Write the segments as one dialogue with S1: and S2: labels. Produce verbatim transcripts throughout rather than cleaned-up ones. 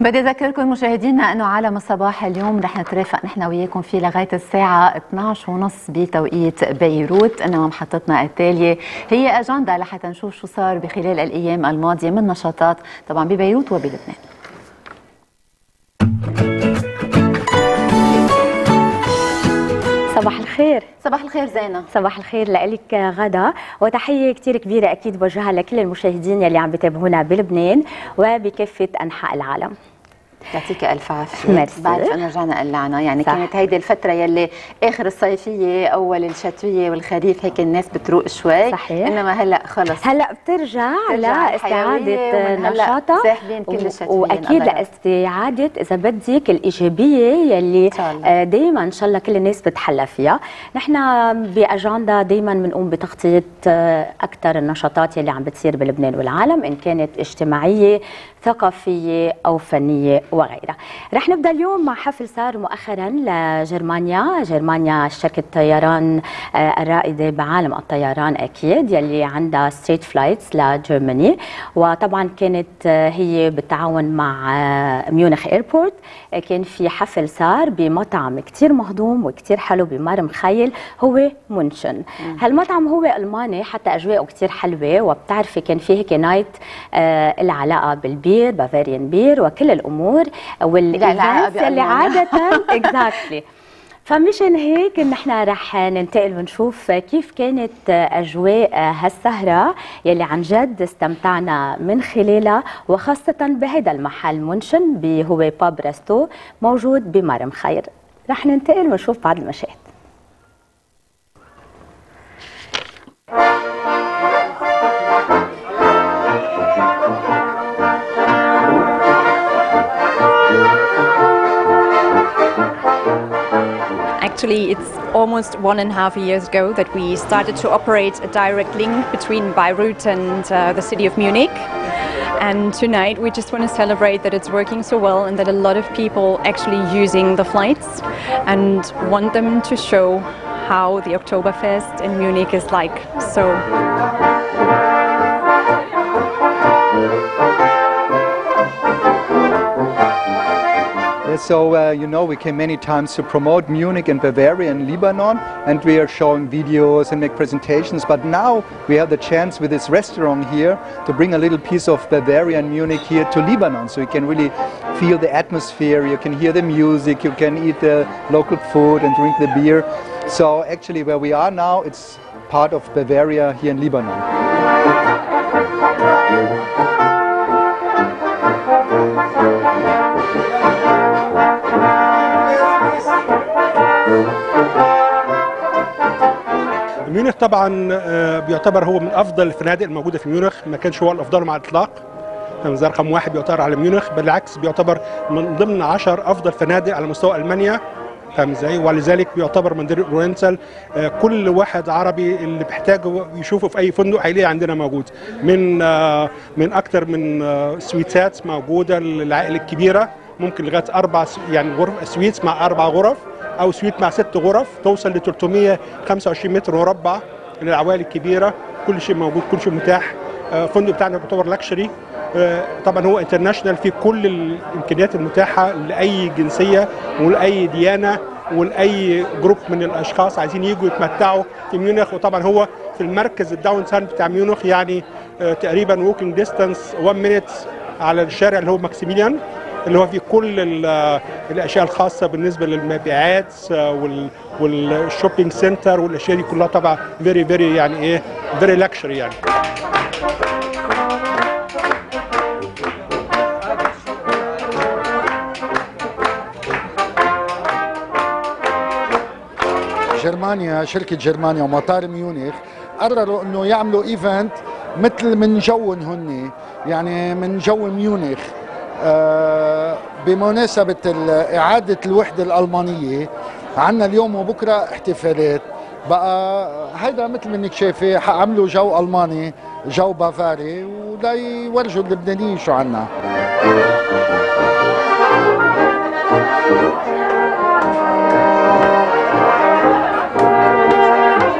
S1: بدي اذكركم مشاهدينا انه عالم الصباح اليوم رح نترافق نحن وياكم فيه لغايه الساعه اثنعش وثلاثين بتوقيت بيروت، انما محطتنا التاليه هي اجنده لحتى نشوف شو صار بخلال الايام الماضيه من نشاطات طبعا ببيروت وبلبنان.
S2: صباح الخير.
S1: صباح الخير زينة.
S2: صباح الخير لك غدا، وتحية كتير كبيرة أكيد بوجهها لكل المشاهدين يلي عم بيتابعونا بلبنان وبكافة أنحاء العالم.
S1: يعطيك الف عافيه.
S2: ميرسي.
S1: بعرف انه رجعنا قلعنا، يعني صح. كانت هيدي الفتره يلي اخر الصيفيه اول الشتويه والخريف هيك الناس بتروق شوي.
S2: صحيح.
S1: انما هلا خلص
S2: هلا بترجع لاستعاده نشاطها
S1: ساحبين كل الشتويه،
S2: واكيد لاستعاده اذا بدك الايجابيه يلي دائما ان شاء الله كل الناس بتحلى فيها. نحن باجنده دائما بنقوم بتغطيه اكثر النشاطات يلي عم بتصير بلبنان والعالم، ان كانت اجتماعيه ثقافيه او فنيه وغيرها. رح نبدا اليوم مع حفل صار مؤخرا لجرمانيا، جرمانيا شركه الطيران الرائده بعالم الطيران اكيد يلي عندها ستريت فلايتس لجرماني، وطبعا كانت هي بالتعاون مع ميونخ ايربورت. كان في حفل صار بمطعم كثير مهضوم وكثير حلو بمار مخيل هو مونشن. هالمطعم هو الماني حتى اجواءه كثير حلوه، وبتعرفي كان في هيك نايت آه العلاقه بالبير بافاريان بير وكل الامور والايفنتس اللي عاده اكزاكتلي. فمشان هيك نحن رح ننتقل ونشوف كيف كانت اجواء هالسهره يلي عن جد استمتعنا من خلالها، وخاصه بهذا المحل مونشن هو باب ريستو موجود بمرم خير. رح ننتقل ونشوف بعض المشاهد.
S3: Actually, it's almost one and a half years ago that we started to operate a direct link between Beirut and uh, the city of Munich. And tonight we just want to celebrate that it's working so well and that a lot of people actually using the flights and want them to show how the Oktoberfest in Munich is like. So.
S4: So, uh, you know, we came many times to promote Munich and Bavaria and Lebanon, and we are showing videos and make presentations. But now we have the chance with this restaurant here to bring a little piece of Bavaria and Munich here to Lebanon. So you can really feel the atmosphere, you can hear the music, you can eat the local food and drink the beer. So actually where we are now, it's part of Bavaria here in Lebanon.
S5: ميونخ طبعا بيعتبر هو من افضل الفنادق الموجوده في ميونخ، ما كانش هو الافضل على الاطلاق. رقم واحد بيعتبر على ميونخ، بالعكس بيعتبر من ضمن عشر افضل فنادق على مستوى المانيا. فاهم ازاي؟ ولذلك بيعتبر مندرج اورينتال كل واحد عربي اللي بيحتاجه يشوفه في اي فندق هيلاقيه عندنا موجود. من من اكثر من سويتات موجوده للعائله الكبيره، ممكن لغايه اربع يعني غرف سويت مع اربع غرف او سويت مع ست غرف توصل ل ثلاثمئة وخمسة وعشرين متر مربع للعوائل الكبيره. كل شيء موجود، كل شيء متاح. الفندق بتاعنا يعتبر لاكشري، طبعا هو انترناشونال في كل الامكانيات المتاحه لاي جنسيه ولاي ديانه ولاي جروب من الاشخاص عايزين يجوا يتمتعوا في ميونخ. وطبعا هو في المركز الداون تاون بتاع ميونخ، يعني تقريبا ووكينج ديستانس واحد مينيت على الشارع اللي هو ماكسيميليان، اللي هو في كل الاشياء الخاصه بالنسبه للمبيعات والشوبينج سنتر والاشياء دي كلها. طبعا فيري فيري يعني ايه فيري لاكشري يعني.
S6: جرمانيا، شركه جرمانيا ومطار ميونخ قرروا انه يعملوا ايفنت مثل من جوهم هن، يعني من جو ميونخ، آه بمناسبة إعادة الوحدة الألمانية. عنا اليوم وبكرة احتفالات، بقى هيدا مثل منك شايفة عملوا جو ألماني، جو بافاري، ولا يورجوا اللبنانيين شو عنا.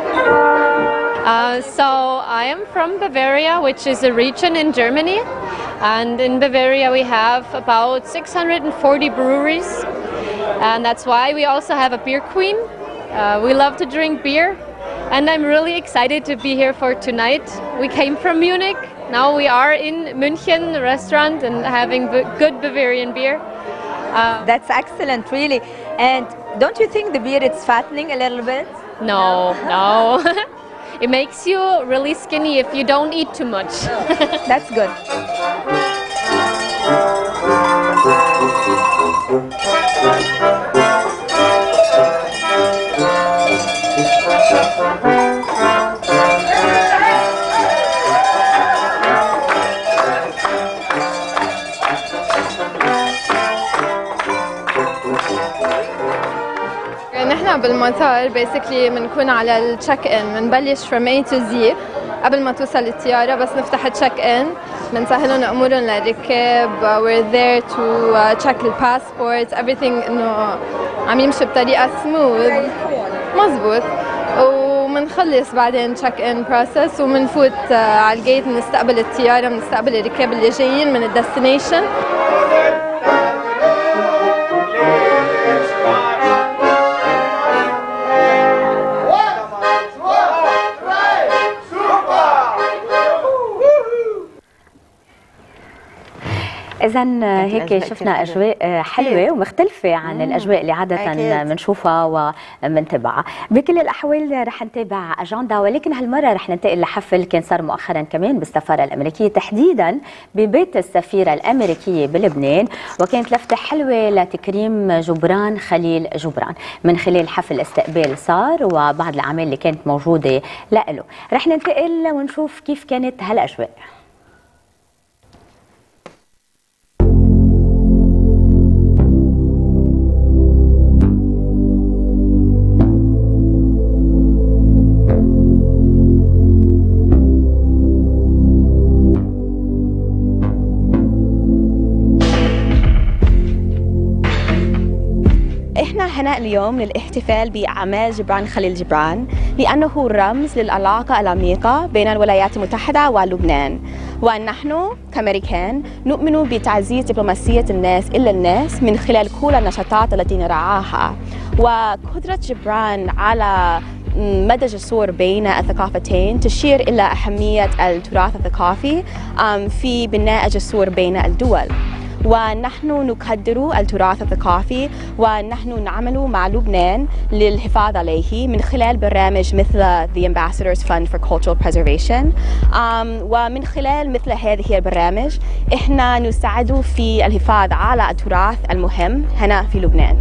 S7: Uh, so I am from Bavaria, which is a region in Germany. And in Bavaria we have about six hundred forty breweries, and that's why we also have a beer queen. Uh, we love to drink beer, and I'm really excited to be here for tonight. We came from Munich, now we are in München restaurant and having good Bavarian beer. Uh,
S8: That's excellent, really. And don't you think the beer is fattening a little bit?
S7: no, no. It makes you really skinny if you don't eat too much.
S8: That's good.
S9: نحن بالمطار بيسكلي بنكون على التشيك ان، بنبلش from A to Z قبل ما توصل الطيارة. بس نفتح التشيك ان بنسهلهم امورهم للركاب. we're there to check the passports, everything انه عم يمشي بطريقة smooth مزبوط. ومنخلص بعدين تشيك ان بروسس ومنفوت على الجيت، بنستقبل الطيارة، بنستقبل الركاب اللي جايين من الديستنيشن.
S2: إذا هيك شفنا أجواء حلوة ومختلفة عن الأجواء اللي عادة بنشوفها ومنتبعها. بكل الأحوال رح نتابع أجندة، ولكن هالمرة رح ننتقل لحفل كان صار مؤخرا كمان بالسفارة الأمريكية، تحديدا ببيت السفيرة الأمريكية بلبنان، وكانت لفتة حلوة لتكريم جبران خليل جبران من خلال حفل استقبال صار وبعض الأعمال اللي كانت موجودة لإله. رح ننتقل ونشوف كيف كانت هالأجواء.
S10: احنا هنا اليوم للاحتفال بأعمال جبران خليل جبران، لأنه رمز للعلاقة العميقة بين الولايات المتحدة ولبنان، ونحن كأمريكان نؤمن بتعزيز دبلوماسية الناس إلى الناس من خلال كل النشاطات التي نرعاها. وقدرة جبران على مدى جسور بين الثقافتين تشير إلى أهمية التراث الثقافي في بناء جسور بين الدول. ونحن نقدر التراث الثقافي، ونحن نعمل مع لبنان للحفاظ عليه من خلال برامج مثل The Ambassadors Fund for Cultural Preservation. ومن خلال مثل هذه البرامج احنا نساعد في الحفاظ على التراث المهم هنا في لبنان.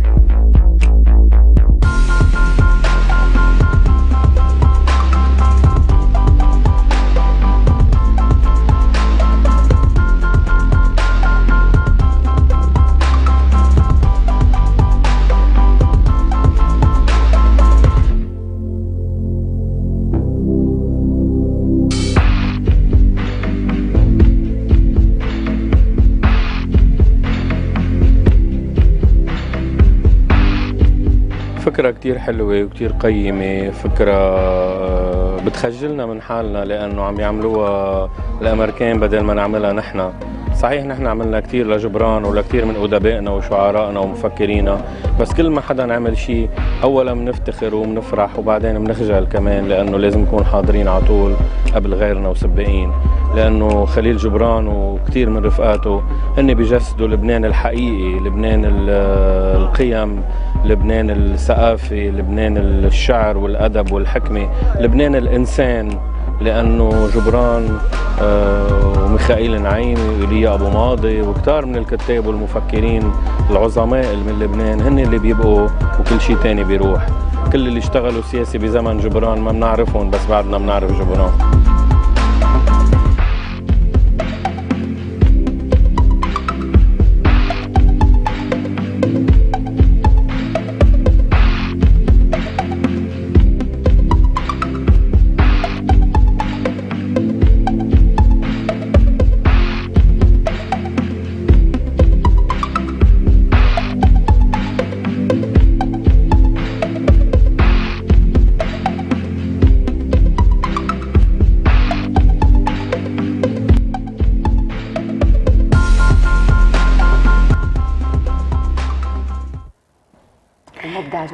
S11: فكرة كتير حلوة وكتير قيمة، فكرة بتخجلنا من حالنا لأنه عم يعملوها الأمريكان بدل ما نعملها نحن. صحيح نحن عملنا كتير لجبران ولكتير من أدبائنا وشعرائنا ومفكرينا، بس كل ما حدا نعمل شيء أولا بنفتخر وبنفرح وبعدين بنخجل كمان، لأنه لازم نكون حاضرين على طول قبل غيرنا وسباقين، لأنه خليل جبران وكتير من رفقاته هن بيجسدوا لبنان الحقيقي، لبنان القيم، لبنان الثقافة، لبنان الشعر والأدب والحكمة، لبنان الإنسان. لأنه جبران وميخائيل نعيمي وإيليا أبو ماضي وكتار من الكتاب والمفكرين العظماء من لبنان هن اللي بيبقوا وكل شيء تاني بيروح. كل اللي اشتغلوا سياسي بزمن جبران ما بنعرفهم، بس بعدنا بنعرف جبران.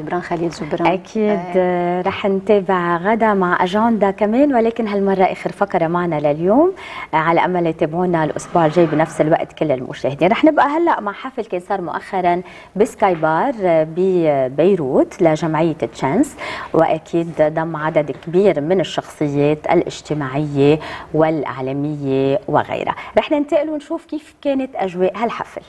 S1: جبران خليل جبران.
S2: اكيد آه. رح نتابع غدا مع اجنده كمان، ولكن هالمره اخر فقره معنا لليوم، آه على امل يتابعونا الاسبوع الجاي بنفس الوقت كل المشاهدين. رح نبقى هلا مع حفل كان صار مؤخرا بسكاي بار ببيروت لجمعيه تشانس، واكيد ضم عدد كبير من الشخصيات الاجتماعيه والاعلاميه وغيرها. رح ننتقل ونشوف كيف كانت اجواء هالحفل.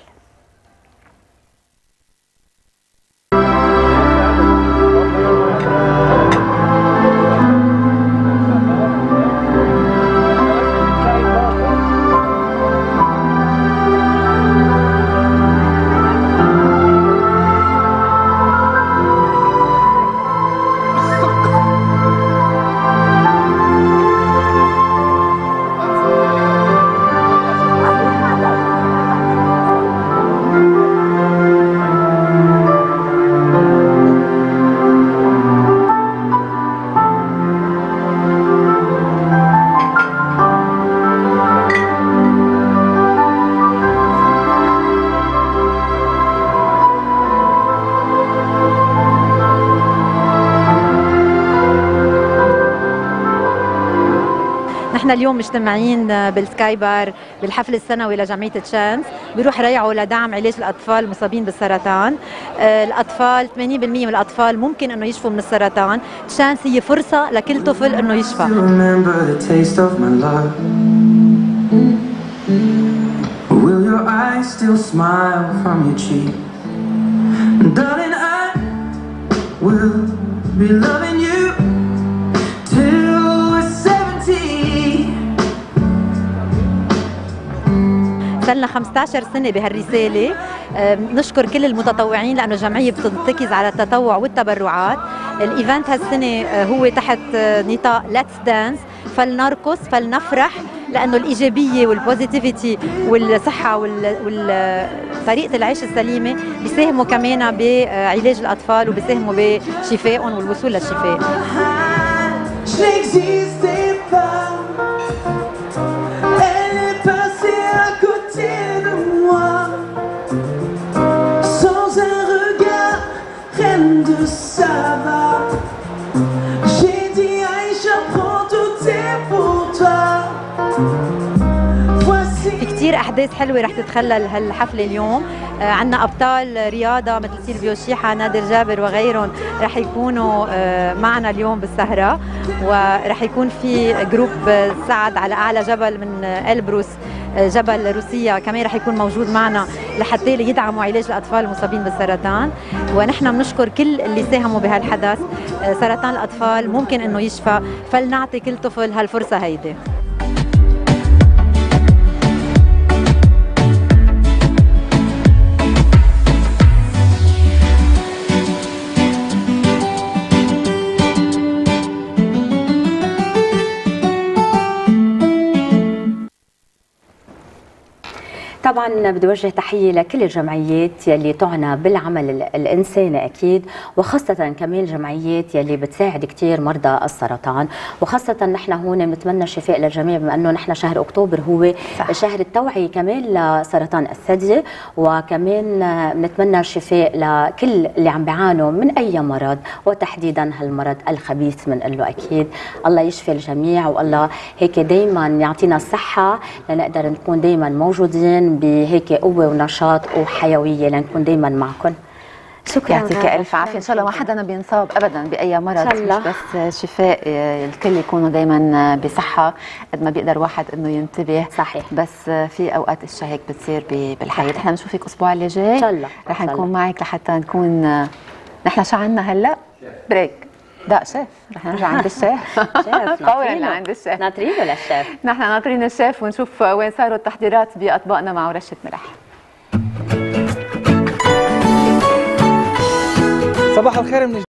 S12: نحن اليوم مجتمعين بالسكاي بار بالحفل السنوي لجمعية تشانس، بيروح ريعوا لدعم علاج الأطفال المصابين بالسرطان. الأطفال ثمانين بالمئة من الأطفال ممكن أنه يشفوا من السرطان. تشانس هي فرصة لكل طفل أنه يشفى. Will your eyes still smile from your cheek? Darling, I will be loving you till we're seventy. صرنا خمسة عشر سنة بهالرسالة. نشكر كل المتطوعين لأنه الجمعية بتركز على التطوع والتبرعات. الإيفنت هالسنة هو تحت نطاق Let's Dance، فلنرقص فلنفرح، لأنه الإيجابية والبوزيتيفيتي والصحة وطريقة العيش السليمة بيساهموا كمان بعلاج الأطفال وبيساهموا بشفائهم والوصول للشفاء. في كتير أحداث حلوة رح تتخلل هالحفلة اليوم. آه عنا أبطال رياضة مثل سيلفيو شيحة، نادر جابر وغيرهم رح يكونوا آه معنا اليوم بالسهرة، ورح يكون في جروب سعد على أعلى جبل من إلبروس، آه جبل روسيا كمان رح يكون موجود معنا لحتى يدعموا علاج الأطفال المصابين بالسرطان. ونحن بنشكر كل اللي ساهموا بهالحدث. آه سرطان الأطفال ممكن إنه يشفى، فلنعطي كل طفل هالفرصة هيدي.
S2: طبعا بدي اوجه تحيه لكل الجمعيات يلي تعنى بالعمل الانساني اكيد، وخاصه كمان الجمعيات يلي بتساعد كثير مرضى السرطان، وخاصه نحن هون بنتمنى الشفاء للجميع بما انه نحن شهر اكتوبر هو صح. شهر التوعيه كمان لسرطان الثدي، وكمان بنتمنى الشفاء لكل اللي عم بيعانوا من اي مرض، وتحديدا هالمرض الخبيث بنقول له اكيد الله يشفي الجميع، والله هيك دائما يعطينا الصحه لنقدر نكون دائما موجودين بهيك قوه ونشاط وحيويه لنكون دائما معكم.
S1: شكرا، يعطيك الف عافيه. ان شاء الله ما حدا بينصاب ابدا باي مرض، مش بس شفاء، الكل يكونوا دائما بصحه قد ما بيقدر واحد انه ينتبه.
S2: صحيح.
S1: بس في اوقات اشياء هيك بتصير بالحياه. احنا بنشوفك الاسبوع اللي جاي ان شاء الله، رح نكون معك لحتى نكون نحن شو عندنا هلا بريك. لا شيف، رح نرجع عند الشيف.
S2: شيف
S1: فورا لعند الشيف.
S2: ناطرين ولا الشيف؟
S1: نحن ناطرين الشيف ونشوف وين صاروا التحضيرات باطباقنا مع رشه ملح.
S13: صباح الخير من